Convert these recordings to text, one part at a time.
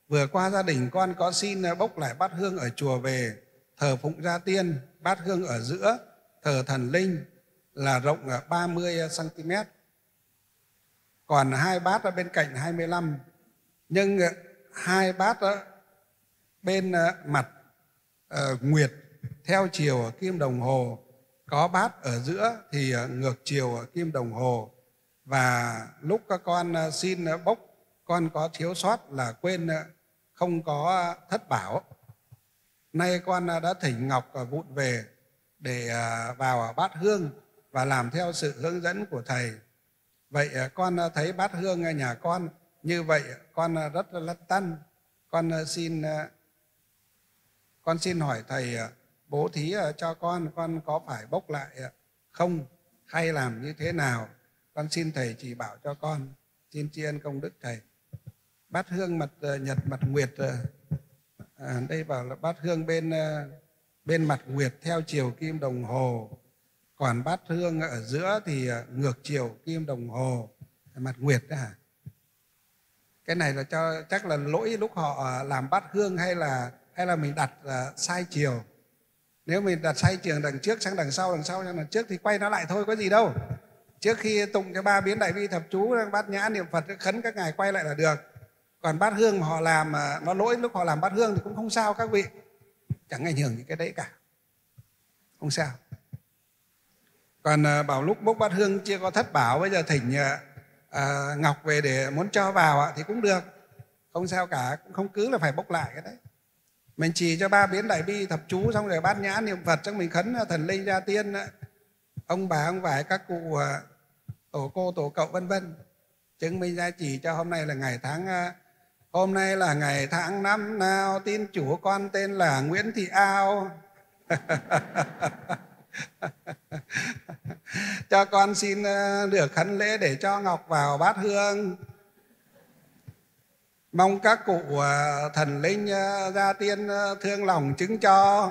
Vừa qua gia đình con có xin bốc lại bát hương ở chùa về thờ phụng gia tiên. Bát hương ở giữa thờ thần linh là rộng 30 cm, còn 2 bát ở bên cạnh 25. Nhưng 2 bát bên mặt nguyệt theo chiều kim đồng hồ, có bát ở giữa thì ngược chiều kim đồng hồ. Và lúc các con xin bốc, con có thiếu sót là quên không có thất bảo. Nay con đã thỉnh ngọc vụn về để vào bát hương và làm theo sự hướng dẫn của thầy. Vậy con thấy bát hương nhà con như vậy, con rất là lăn tăn. Con xin hỏi thầy bố thí cho con có phải bốc lại không, hay làm như thế nào? Con xin thầy chỉ bảo cho con, xin tri ân công đức thầy. Bát hương mặt nhật mặt nguyệt, đây bảo là bát hương bên mặt nguyệt theo chiều kim đồng hồ, còn bát hương ở giữa thì ngược chiều kim đồng hồ, mặt nguyệt đó hả? Cái này là chắc là lỗi lúc họ làm bát hương, hay là mình đặt sai chiều. Nếu mình đặt sai chiều đằng trước sang đằng sau sang đằng trước thì quay nó lại thôi, có gì đâu. Trước khi tụng cái 3 biến đại bi thập chú, bát nhã niệm Phật khấn các ngài quay lại là được. Còn bát hương mà họ làm mà nó lỗi lúc họ làm bát hương thì cũng không sao các vị, chẳng ảnh hưởng gì cái đấy cả, không sao. Còn bảo lúc bốc bát hương chưa có thất bảo, bây giờ thỉnh ngọc về để muốn cho vào thì cũng được, không sao cả, cũng không cứ là phải bốc lại cái đấy. Mình chỉ cho 3 biến đại bi thập chú xong rồi bát nhã niệm Phật, xong mình khấn thần linh gia tiên, ông bà ông vải các cụ tổ cô tổ cậu vân vân, chứng minh ra chỉ cho hôm nay là ngày tháng. Hôm nay là ngày tháng năm nào, tin chủ con tên là Nguyễn Thị Ao. Cho con xin được khấn lễ để cho ngọc vào bát hương. Mong các cụ thần linh gia tiên thương lòng chứng cho.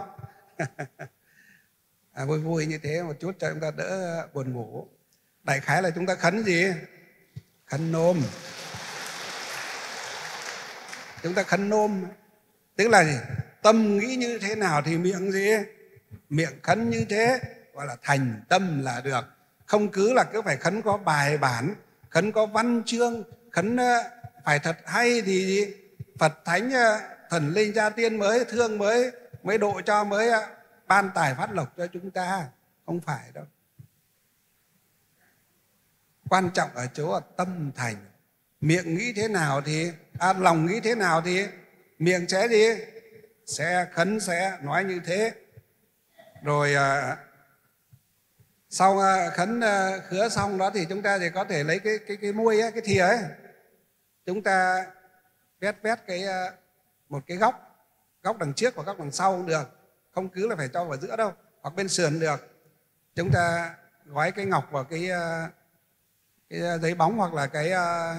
Vui vui như thế một chút cho chúng ta đỡ buồn ngủ. Đại khái là chúng ta khấn gì? Khấn nôm. Chúng ta khấn nôm tức là gì? Tâm nghĩ như thế nào thì miệng gì? Miệng khấn như thế, gọi là thành tâm là được. Không cứ là cứ phải khấn có bài bản, khấn có văn chương, khấn phải thật hay thì gì? Phật thánh thần linh gia tiên mới thương, mới độ cho, mới ban tài phát lộc cho chúng ta. Không phải đâu. Quan trọng ở chỗ là tâm thành. Miệng nghĩ thế nào thì lòng nghĩ thế nào thì miệng sẽ gì? Sẽ khấn, sẽ nói như thế. Rồi sau khấn khứa xong đó thì chúng ta thì có thể lấy cái muôi ấy, cái thìa ấy, chúng ta vét một cái góc đằng trước và góc đằng sau cũng được, không cứ là phải cho vào giữa đâu, hoặc bên sườn được. Chúng ta gói cái ngọc vào cái giấy bóng, hoặc là cái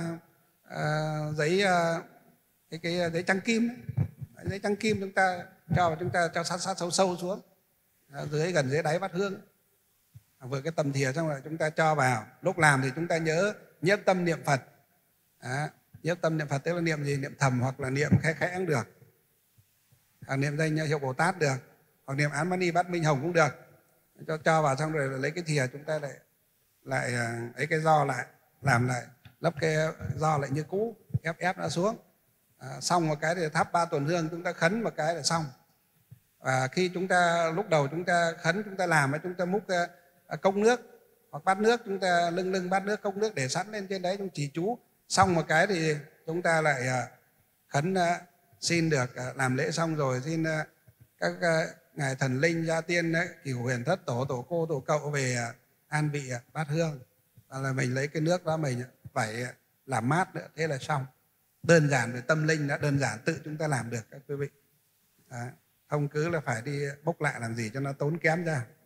giấy trăng kim ấy. Giấy trăng kim chúng ta cho sát sâu xuống dưới, gần dưới đáy bát hương. Vừa cái tầm thìa xong rồi chúng ta cho vào. Lúc làm thì chúng ta nhớ nhiếp tâm niệm Phật. Nhiếp tâm niệm Phật tức là niệm gì? Niệm thầm hoặc là niệm khẽ khẽ cũng được, hoặc niệm danh hiệu Bồ Tát được, hoặc niệm Án Mani Bát Minh Hồng cũng được. Cho vào xong rồi lấy cái thìa chúng ta lại ấy cái giò lại, làm lại, lấp cái giò lại như cũ, ép nó xuống. Xong một cái thì thắp 3 tuần hương, chúng ta khấn một cái là xong. Và khi chúng ta lúc đầu chúng ta khấn, chúng ta làm, chúng ta múc cốc nước hoặc bát nước, chúng ta lưng bát nước, cốc nước để sẵn lên trên đấy, chúng chỉ chú. Xong một cái thì chúng ta lại khấn xin được làm lễ xong rồi, xin các ngài thần linh gia tiên cửu huyền thất tổ, tổ cô tổ cậu về an vị bát hương. Và là mình lấy cái nước đó mình phải làm mát nữa, thế là xong. Đơn giản về tâm linh đã đơn giản, tự chúng ta làm được các quý vị. Không cứ là phải đi bốc lại làm gì cho nó tốn kém ra.